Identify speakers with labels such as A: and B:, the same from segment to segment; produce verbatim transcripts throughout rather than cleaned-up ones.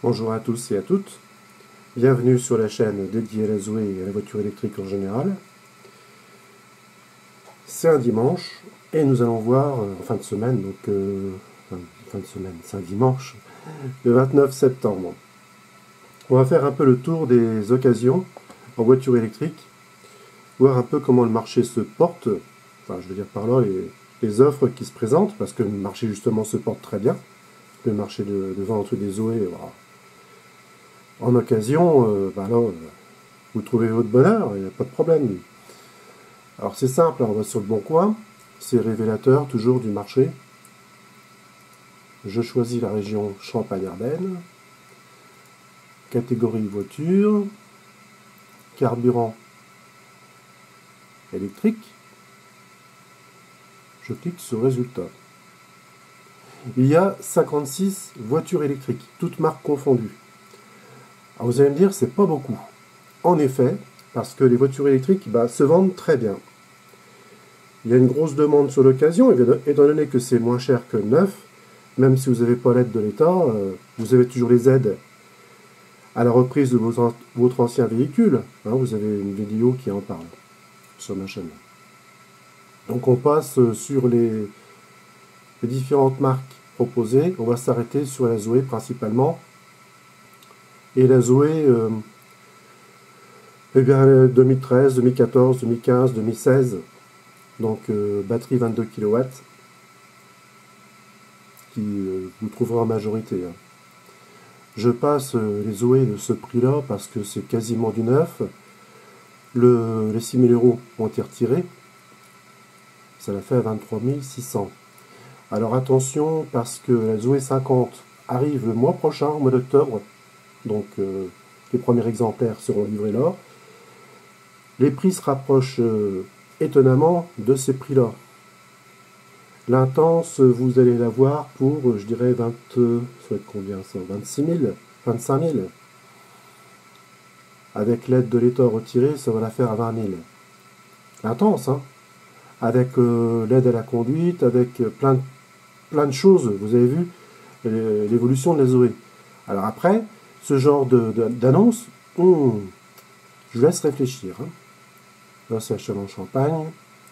A: Bonjour à tous et à toutes, bienvenue sur la chaîne dédiée à la Zoé et à la voiture électrique en général. C'est un dimanche et nous allons voir euh, en fin de semaine, donc euh, enfin, fin de semaine, c'est un dimanche, le vingt-neuf septembre. On va faire un peu le tour des occasions en voiture électrique, voir un peu comment le marché se porte, enfin je veux dire par là les, les offres qui se présentent, parce que le marché justement se porte très bien, le marché de, de vente des Zoé, voilà. En occasion, euh, ben là, euh, vous trouvez votre bonheur, il n'y a pas de problème. Alors c'est simple, on va sur le bon coin, c'est révélateur toujours du marché. Je choisis la région Champagne-Ardenne, catégorie voiture, carburant électrique. Je clique sur résultat. Il y a cinquante-six voitures électriques, toutes marques confondues. Alors vous allez me dire, c'est pas beaucoup. En effet, parce que les voitures électriques bah, se vendent très bien. Il y a une grosse demande sur l'occasion, étant donné que c'est moins cher que neuf, même si vous n'avez pas l'aide de l'État, euh, vous avez toujours les aides à la reprise de votre, votre ancien véhicule. Hein, vous avez une vidéo qui en parle sur ma chaîne. Donc on passe sur les, les différentes marques proposées. On va s'arrêter sur la Zoé principalement. Et la Zoé, euh, eh bien, deux mille treize, deux mille quatorze, deux mille quinze, deux mille seize, donc euh, batterie vingt-deux kilowatts, qui euh, vous trouverez en majorité. Hein. Je passe euh, les Zoé de ce prix-là parce que c'est quasiment du neuf. Le, les six mille euros ont été retirés. Ça l'a fait à vingt-trois mille six cents. Alors attention, parce que la Zoé cinquante arrive le mois prochain, au mois d'octobre. Donc euh, les premiers exemplaires seront livrés là. Les prix se rapprochent euh, étonnamment de ces prix-là. L'Intense, vous allez l'avoir pour, je dirais, vingt, euh, ça va être combien ça, vingt-six mille, vingt-cinq mille. Avec l'aide de l'État retirée, ça va la faire à vingt mille. L'Intense, hein. Avec euh, l'aide à la conduite, avec euh, plein, de, plein de choses. Vous avez vu l'évolution de la Zoé. Alors après, ce genre d'annonce, hum, je laisse réfléchir. Hein. Là, c'est à Châlons-Champagne.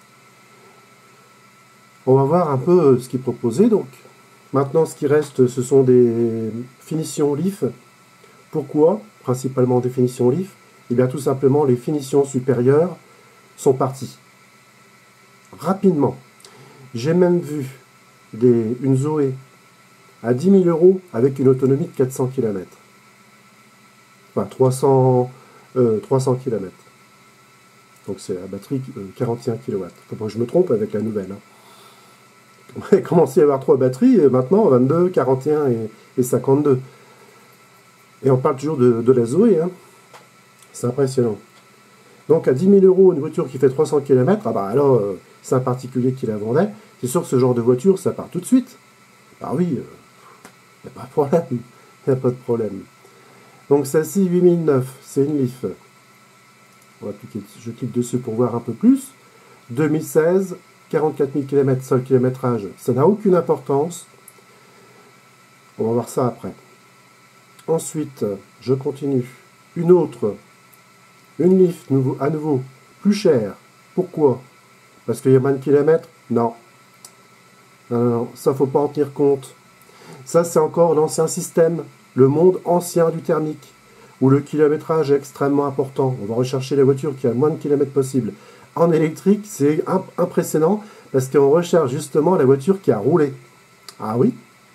A: On va voir un peu ce qui est proposé. Donc, maintenant, ce qui reste, ce sont des finitions Leaf. Pourquoi principalement des finitions Leaf? Eh bien, tout simplement, les finitions supérieures sont parties. Rapidement. J'ai même vu des, une Zoé à dix mille euros avec une autonomie de quatre cents kilomètres. Enfin, trois cents, euh, trois cents kilomètres. Donc c'est la batterie euh, quarante et un kilowatts. Faut pas que je me trompe avec la nouvelle. Hein. On a commencé à avoir trois batteries, et maintenant vingt-deux, quarante et un et, et cinquante-deux. Et on parle toujours de, de la Zoé. Hein. C'est impressionnant. Donc à dix mille euros, une voiture qui fait trois cents kilomètres, ah bah alors euh, c'est un particulier qui la vendait. C'est sûr que ce genre de voiture, ça part tout de suite. Bah oui, il euh, n'y a pas de problème. Il n'y a pas de problème. Donc celle-ci, huit mille neuf, c'est une Leaf. On va cliquer, je clique dessus pour voir un peu plus. deux mille seize, quarante-quatre mille kilomètres, seul kilométrage. Ça n'a aucune importance. On va voir ça après. Ensuite, je continue. Une autre. Une Leaf, nouveau, à nouveau, plus chère. Pourquoi? Parce qu'il y a moins de kilomètres? Non. Non, non, non. Ça, il ne faut pas en tenir compte. Ça, c'est encore l'ancien système. Le monde ancien du thermique, où le kilométrage est extrêmement important. On va rechercher la voiture qui a le moins de kilomètres possible. En électrique, c'est impressionnant, parce qu'on recherche justement la voiture qui a roulé. Ah oui?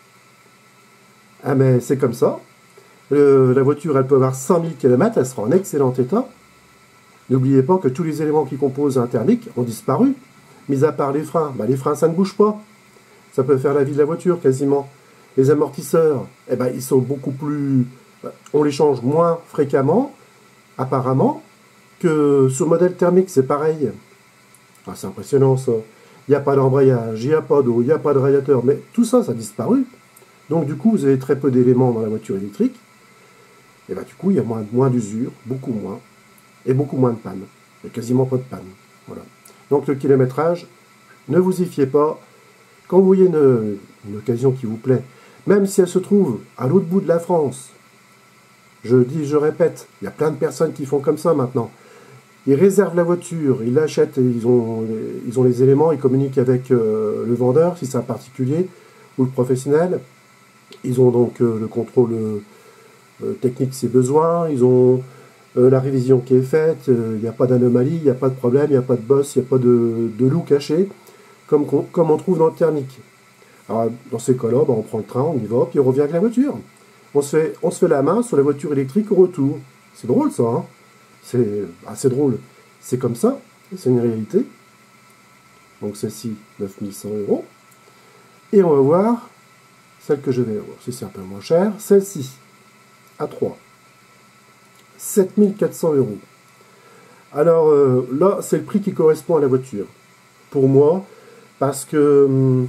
A: Ah mais c'est comme ça. Euh, la voiture, elle peut avoir cent mille kilomètres, elle sera en excellent état. N'oubliez pas que tous les éléments qui composent un thermique ont disparu. Mis à part les freins. Bah, les freins, ça ne bouge pas. Ça peut faire la vie de la voiture, quasiment. Les amortisseurs, eh ben, ils sont beaucoup plus... On les change moins fréquemment, apparemment, que sur le modèle thermique, c'est pareil. Ah, c'est impressionnant, ça. Il n'y a pas d'embrayage, il n'y a pas d'eau, il n'y a pas de radiateur, mais tout ça, ça a disparu. Donc, du coup, vous avez très peu d'éléments dans la voiture électrique. Et bien, du coup, il y a moins, moins d'usure, beaucoup moins, et beaucoup moins de panne. Il n'y a quasiment pas de panne. Voilà. Donc, le kilométrage, ne vous y fiez pas. Quand vous voyez une, une occasion qui vous plaît, même si elle se trouve à l'autre bout de la France, Je dis, je répète, il y a plein de personnes qui font comme ça maintenant. Ils réservent la voiture, ils l'achètent, ils ont, ils ont les éléments, ils communiquent avec euh, le vendeur, si c'est un particulier ou le professionnel. Ils ont donc euh, le contrôle euh, technique si besoin, ils ont euh, la révision qui est faite, il euh, n'y a pas d'anomalie, il n'y a pas de problème, il n'y a pas de bosse, il n'y a pas de, de loup caché, comme, comme on trouve dans le thermique. Alors, dans ces cas-là, ben, on prend le train, on y va, puis on revient avec la voiture. On se fait, on se fait la main sur la voiture électrique au retour. C'est drôle ça, hein? C'est assez drôle. C'est comme ça, c'est une réalité. Donc celle-ci, neuf mille cent euros. Et on va voir celle que je vais avoir. C'est un peu moins cher. Celle-ci, à trois. sept mille quatre cents euros. Alors euh, là, c'est le prix qui correspond à la voiture. Pour moi, parce que hum,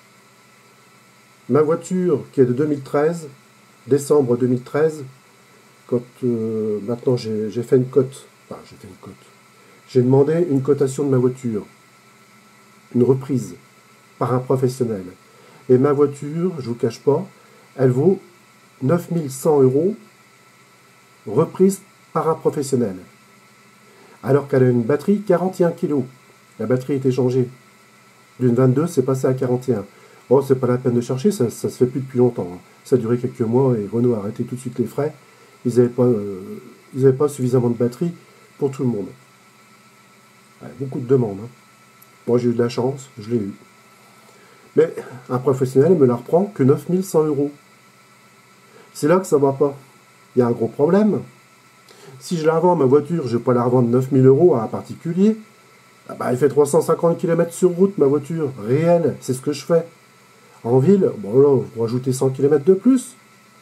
A: ma voiture, qui est de deux mille treize, décembre deux mille treize, quand euh, maintenant j'ai fait une cote, enfin j'ai fait une cote, j'ai demandé une cotation de ma voiture, une reprise par un professionnel. Et ma voiture, je ne vous cache pas, elle vaut neuf mille cent euros reprise par un professionnel. Alors qu'elle a une batterie quarante et un kilos. La batterie est échangée. D'une vingt-deux, c'est passé à quarante et un. Oh, c'est pas la peine de chercher, ça, ça se fait plus depuis longtemps. Hein. Ça a duré quelques mois et Renault a arrêté tout de suite les frais. Ils n'avaient pas, euh, ils n'avaient pas suffisamment de batterie pour tout le monde. Ouais, beaucoup de demandes. Hein. Moi, j'ai eu de la chance, je l'ai eu. Mais un professionnel me la reprend que neuf mille cent euros. C'est là que ça ne va pas. Il y a un gros problème. Si je la revends, ma voiture, je ne vais pas la revendre neuf mille euros à un particulier. Ah bah, elle fait trois cent cinquante kilomètres sur route, ma voiture. Réelle, c'est ce que je fais. En ville, bon là, je vais rajouter cent kilomètres de plus.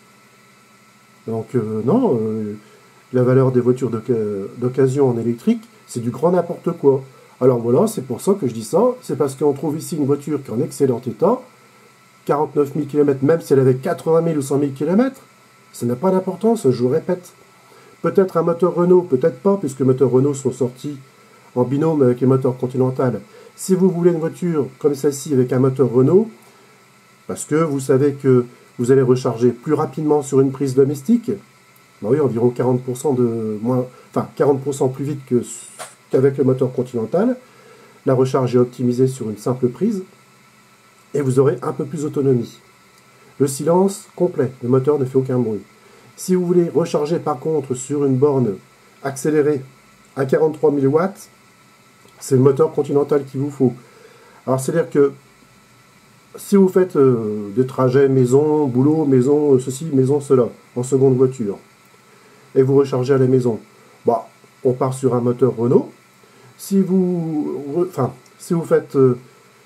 A: Donc euh, non, euh, la valeur des voitures d'occasion en électrique, c'est du grand n'importe quoi. Alors voilà, c'est pour ça que je dis ça. C'est parce qu'on trouve ici une voiture qui est en excellent état. quarante-neuf mille kilomètres, même si elle avait quatre-vingt mille ou cent mille kilomètres, ça n'a pas d'importance, je vous répète. Peut-être un moteur Renault, peut-être pas, puisque les moteurs Renault sont sortis en binôme avec les moteurs Continental. Si vous voulez une voiture comme celle-ci avec un moteur Renault, parce que vous savez que vous allez recharger plus rapidement sur une prise domestique, ben oui, environ quarante pour cent de moins, enfin quarante pour cent plus vite que, qu'avec le moteur Continental. La recharge est optimisée sur une simple prise et vous aurez un peu plus d'autonomie. Le silence complet, le moteur ne fait aucun bruit. Si vous voulez recharger par contre sur une borne accélérée à quarante-trois mille watts, c'est le moteur Continental qu'il vous faut. Alors c'est-à-dire que si vous faites euh, des trajets maison, boulot, maison, euh, ceci, maison, cela, en seconde voiture, et vous rechargez à la maison, bah, on part sur un moteur Renault. Si vous, enfin, si vous faites euh,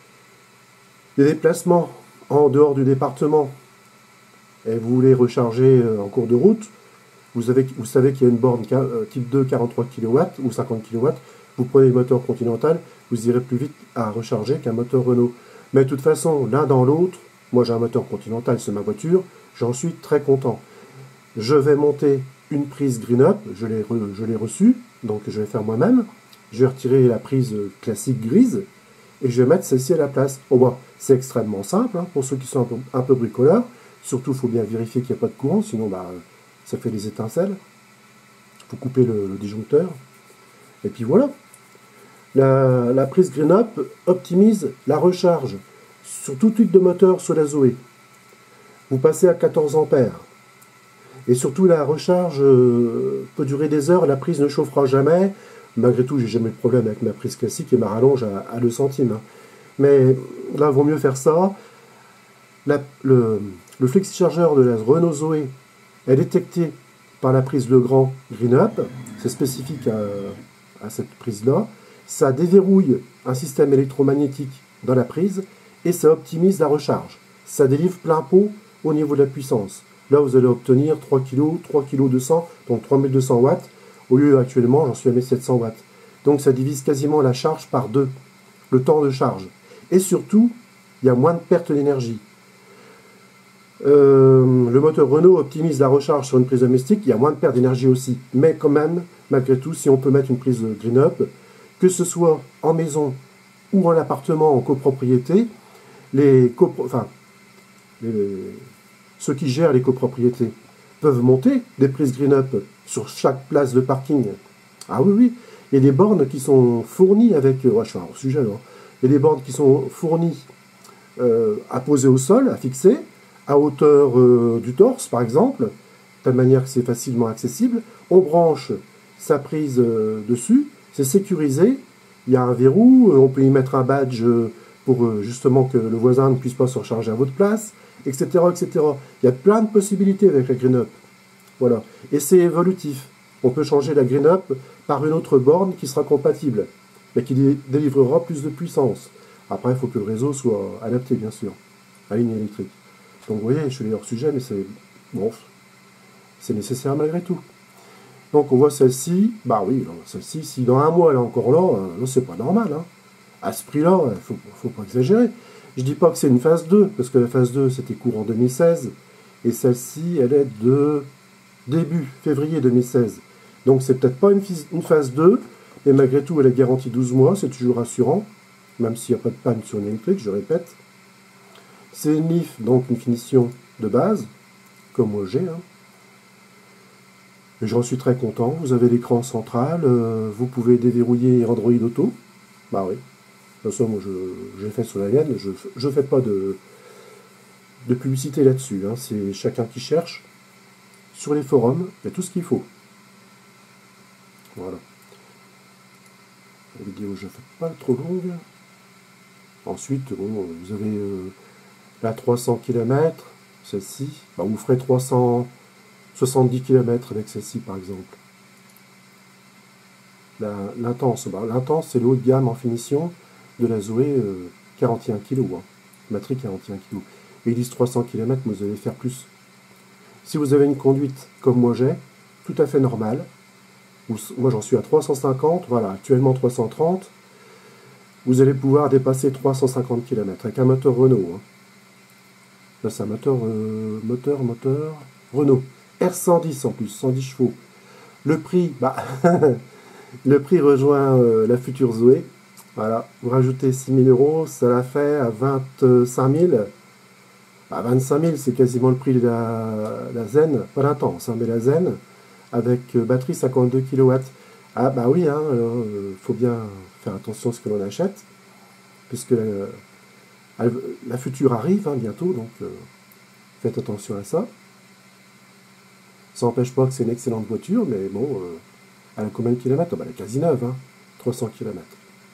A: des déplacements en dehors du département et vous voulez recharger euh, en cours de route, vous, avez, vous savez qu'il y a une borne euh, type deux quarante-trois kilowatts ou cinquante kilowatts, vous prenez le moteur Continental, vous irez plus vite à recharger qu'un moteur Renault. Mais de toute façon, l'un dans l'autre, moi j'ai un moteur Continental, c'est ma voiture, j'en suis très content. Je vais monter une prise Green Up, je l'ai re, reçue, donc je vais faire moi-même. Je vais retirer la prise classique grise et je vais mettre celle-ci à la place. Oh bah, c'est extrêmement simple, hein, pour ceux qui sont un peu, un peu bricoleurs. Surtout, il faut bien vérifier qu'il n'y a pas de courant, sinon bah, ça fait des étincelles. Il faut couper le, le disjoncteur. Et puis voilà. La, la prise Green Up optimise la recharge sur tout type de moteur sur la Zoé. Vous passez à quatorze ampères. Et surtout, la recharge euh, peut durer des heures, la prise ne chauffera jamais. Malgré tout, j'ai jamais eu de problème avec ma prise classique et ma rallonge à, à deux centimes. Hein. Mais là, il vaut mieux faire ça. La, le, le flexi-chargeur de la Renault Zoé est détecté par la prise Legrand Green Up. C'est spécifique à, à cette prise-là. Ça déverrouille un système électromagnétique dans la prise et ça optimise la recharge. Ça délivre plein pot au niveau de la puissance. Là, vous allez obtenir trois kilos, trois kilos deux cents, donc trois mille deux cents watts. Au lieu, actuellement, j'en suis à mille sept cents watts. Donc, ça divise quasiment la charge par deux, le temps de charge. Et surtout, il y a moins de perte d'énergie. Euh, le moteur Renault optimise la recharge sur une prise domestique, il y a moins de perte d'énergie aussi. Mais quand même, malgré tout, si on peut mettre une prise Green Up, que ce soit en maison ou en appartement, en copropriété, les, copro enfin, les, ceux qui gèrent les copropriétés peuvent monter des prises green-up sur chaque place de parking. Ah oui, oui. Il y a des bornes qui sont fournies avec... Ouais, je suis hors sujet, là. Il y a des bornes qui sont fournies euh, à poser au sol, à fixer, à hauteur euh, du torse, par exemple, de telle manière que c'est facilement accessible. On branche sa prise euh, dessus, c'est sécurisé. Il y a un verrou, on peut y mettre un badge pour euh, justement que le voisin ne puisse pas se recharger à votre place, et cetera, et cetera. Il y a plein de possibilités avec la green-up. Voilà. Et c'est évolutif. On peut changer la green-up par une autre borne qui sera compatible, mais qui dé délivrera plus de puissance. Après, il faut que le réseau soit adapté, bien sûr, à la ligne électrique. Donc, vous voyez, je suis hors sujet, mais c'est bon, c'est nécessaire malgré tout. Donc, on voit celle-ci. Bah oui, celle-ci, si dans un mois, elle est encore là, là c'est pas normal. Hein. À ce prix-là, il ne faut, faut pas exagérer. Je dis pas que c'est une phase deux, parce que la phase deux, c'était courant deux mille seize, et celle-ci, elle est de début février deux mille seize. Donc, c'est peut-être pas une, une phase deux, mais malgré tout, elle est garantie douze mois, c'est toujours rassurant, même s'il n'y a pas de panne sur une électrique, je répète. C'est une L I F, donc une finition de base, comme moi j'ai. Hein. Et j'en suis très content. Vous avez l'écran central, euh, vous pouvez déverrouiller Android Auto. Bah oui. De toute façon, moi, je, je fait sur la mienne, je ne fais pas de, de publicité là-dessus. Hein. C'est chacun qui cherche. Sur les forums, il y a tout ce qu'il faut. Voilà. La vidéo, je ne fais pas trop longue. Ensuite, bon, vous avez euh, la trois cents kilomètres, celle-ci. Bah, vous ferez trois cent soixante-dix kilomètres avec celle-ci, par exemple. L'intense, bah, l'intense, c'est le haut de gamme en finition de la Zoé euh, quarante et un kilos. Hein. Batterie quarante et un kilos. Et ils disent trois cents kilomètres, mais vous allez faire plus. Si vous avez une conduite comme moi j'ai, tout à fait normale, moi j'en suis à trois cent cinquante, voilà, actuellement trois cent trente, vous allez pouvoir dépasser trois cent cinquante kilomètres avec un moteur Renault. Hein. Là c'est un moteur, euh, moteur, moteur, Renault. R cent dix en plus, cent dix chevaux. Le prix, bah, le prix rejoint euh, la future Zoé. Voilà, vous rajoutez six mille euros, ça la fait à vingt-cinq mille. Bah, vingt-cinq mille, c'est quasiment le prix de la, la Zen, pas l'intense, hein, mais la Zen, avec euh, batterie cinquante-deux kilowatts. Ah bah oui, il hein, euh, faut bien faire attention à ce que l'on achète, puisque la, elle, la future arrive hein, bientôt, donc euh, faites attention à ça. Ça n'empêche pas que c'est une excellente voiture, mais bon, euh, elle a combien de kilomètres? Bah, elle est quasi neuve, hein, trois cents kilomètres.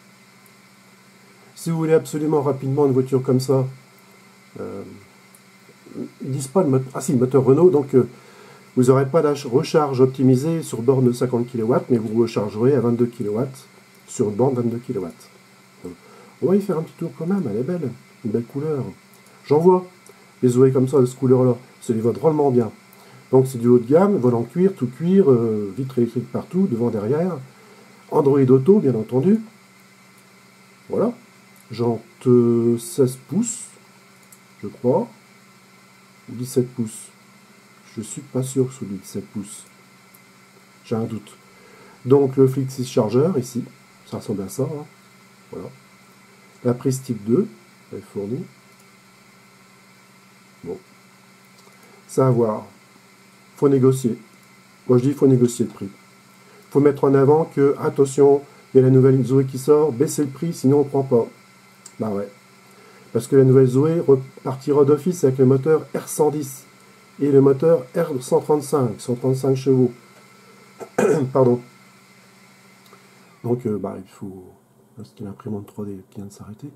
A: Si vous voulez absolument rapidement une voiture comme ça, euh, ils disent pas le moteur, ah si, le moteur Renault, donc euh, vous n'aurez pas la recharge optimisée sur borne de cinquante kilowatts, mais vous rechargerez à vingt-deux kilowatts sur une borne vingt-deux kilowatts. On va y faire un petit tour quand même, elle est belle, une belle couleur. J'en vois les Zoé comme ça, de ce couleur-là, ça les va drôlement bien. Donc c'est du haut de gamme, vol en cuir, tout cuir, euh, vitre électrique partout, devant, derrière. Android Auto, bien entendu. Voilà. Jante euh, seize pouces, je crois. Ou dix-sept pouces. Je suis pas sûr que ce soit dix-sept pouces. J'ai un doute. Donc le Flixis Charger, ici. Ça ressemble à ça. Hein. Voilà. La prise type deux est fournie. Bon. Ça à voir. Faut négocier. Moi je dis il faut négocier le prix. Il faut mettre en avant que, attention, il y a la nouvelle Zoé qui sort, baissez le prix, sinon on ne prend pas. Bah ouais. Parce que la nouvelle Zoé repartira d'office avec le moteur R cent dix et le moteur R cent trente-cinq, cent trente-cinq chevaux. Pardon. Donc, euh, bah, il faut... C'était l'imprimante trois D qui vient de s'arrêter.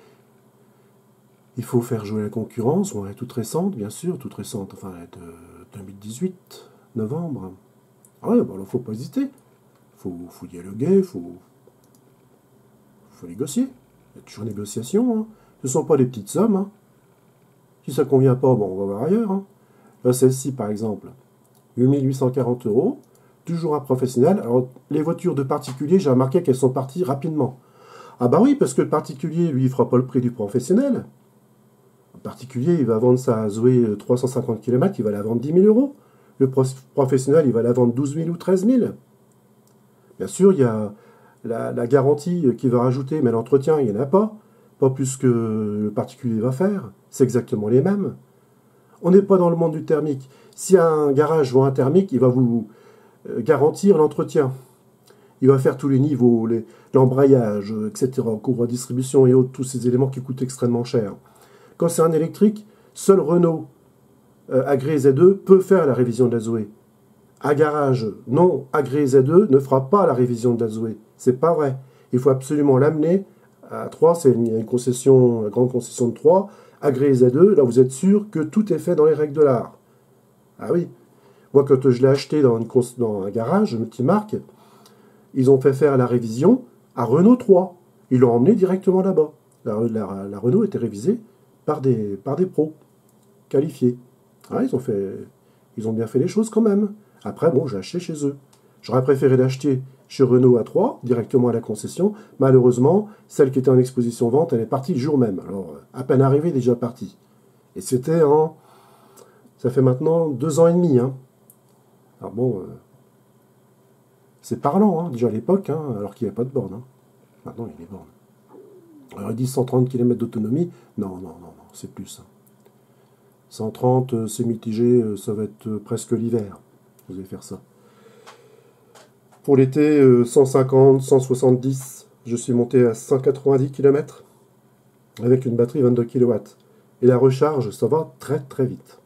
A: Il faut faire jouer la concurrence. Bon, elle est toute récente, bien sûr, toute récente. Enfin, elle est de deux mille dix-huit, novembre. Ah ouais, bah, alors, faut pas hésiter. Faut, faut dialoguer, faut... faut négocier. Il y a toujours négociation, hein. Ce ne sont pas des petites sommes. Hein. Si ça ne convient pas, bon, on va voir ailleurs. Hein. Là, celle-ci, par exemple, huit mille huit cent quarante euros, toujours un professionnel. Alors, les voitures de particuliers, j'ai remarqué qu'elles sont parties rapidement. Ah bah oui, parce que le particulier, lui, il ne fera pas le prix du professionnel. Le particulier, il va vendre sa Zoé trois cent cinquante kilomètres, il va la vendre dix mille euros. Le professionnel, il va la vendre douze mille ou treize mille. Bien sûr, il y a la, la garantie qui va rajouter, mais l'entretien, il n'y en a pas. Pas plus que le particulier va faire. C'est exactement les mêmes. On n'est pas dans le monde du thermique. Si un garage vend un thermique, il va vous euh, garantir l'entretien. Il va faire tous les niveaux, l'embrayage, et cetera, couvre distribution et autres, tous ces éléments qui coûtent extrêmement cher. Quand c'est un électrique, seul Renault euh, agréé Z E peut faire la révision de la Zoé. Un garage non agréé Z E ne fera pas la révision de la Zoé. C'est pas vrai. Il faut absolument l'amener à Troyes, c'est une, une concession, une grande concession de Troyes, agréé Z E, là vous êtes sûr que tout est fait dans les règles de l'art. Ah oui. Moi, quand je l'ai acheté dans, une, dans un garage multimarque, ils ont fait faire la révision à Renault trois. Ils l'ont emmené directement là-bas. La, la, la Renault était révisée par des, par des pros qualifiés. Ah, ils, ont fait, ils ont bien fait les choses quand même. Après, bon, j'ai acheté chez eux. J'aurais préféré l'acheter chez Renault à Troyes, directement à la concession. Malheureusement, celle qui était en exposition vente, elle est partie le jour même. Alors, à peine arrivée, déjà partie. Et c'était en... Ça fait maintenant deux ans et demi. Hein. Alors bon... Euh, C'est parlant, hein, déjà à l'époque, hein, alors qu'il n'y avait pas de borne. Hein. Maintenant, il y a des bornes. Alors, ils disent cent trente kilomètres d'autonomie. Non, non, non, non, c'est plus. Hein. cent trente, euh, c'est mitigé, euh, ça va être euh, presque l'hiver. Vous allez faire ça. Pour l'été, euh, cent cinquante, cent soixante-dix, je suis monté à cent quatre-vingt-dix kilomètres avec une batterie vingt-deux kilowatts. Et la recharge, ça va très très vite.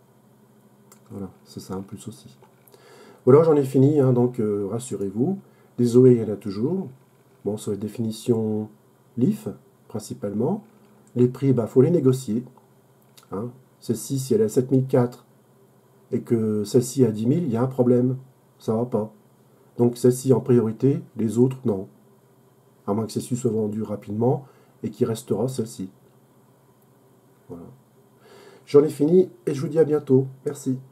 A: Voilà, c'est ça un plus aussi. Voilà, j'en ai fini, hein, donc euh, rassurez-vous. Les Zoé, il y en a toujours. Bon, sur les définitions L I F, principalement. Les prix, il bah, faut les négocier. Hein. Celle-ci, si elle est à sept mille quatre et que celle-ci est à dix mille, il y a un problème. Ça ne va pas. Donc celle-ci en priorité, les autres, non. À moins que celle-ci soit vendue rapidement et qu'il restera celle-ci. Voilà. J'en ai fini et je vous dis à bientôt. Merci.